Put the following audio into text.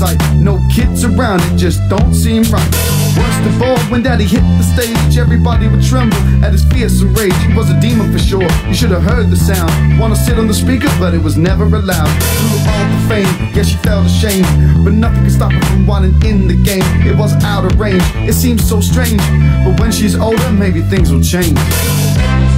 sight. No kids around, it just don't seem right. Worst of all, when Daddy hit the stage, everybody would tremble at his fearsome rage. He was a demon for sure, you should have heard the sound. Wanna sit on the speaker, but it was never allowed. Through all the fame, yeah, she felt ashamed, but nothing could stop her from wanting in the game. It was out of range, it seems so strange, but when she's older, maybe things will change.